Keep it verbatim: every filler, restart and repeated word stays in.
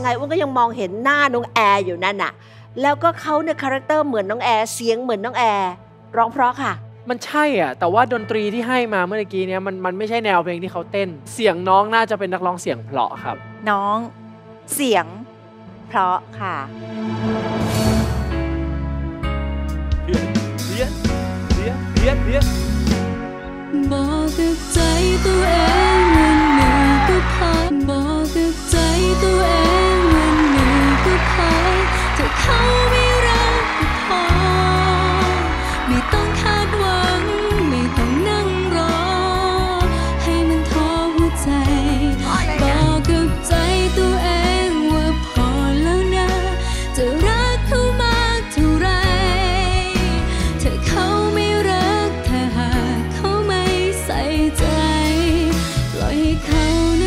ไงอ้วนก็ยังมองเห็นหน้าน้องแอร์อยู่นั่นน่ะแล้วก็เขาเนี่ยคาแรคเตอร์เหมือนน้องแอร์เสียงเหมือนน้องแอร์ร้องเพราะค่ะมันใช่อ่ะแต่ว่าดนตรีที่ให้มาเมื่อกี้เนี้ยมันมันไม่ใช่แนวเพลงที่เขาเต้นเสียงน้องน่าจะเป็นนักร้องเสียงเพราะครับน้องเสียงเพราะค่ะเพี้ยนเพี้ยนเพี้ยนเพี้ยนเพี้ยนบอกกับใจตัวเองวันหนึ่งก็พอบอกกับใจตัวเองวันหนึ่งก็พอถ้าเขาไม่รักก็พอไม่ต้องคาดหวังไม่ต้องนั่งรอให้มันท้อหัวใจบอกกับใจตัวเองว่าพอแล้วนะจะรักเขามากเท่าไรถ้าเขาไม่รักถ้าหากเขาไม่ใส่ใจปล่อยให้เขานะ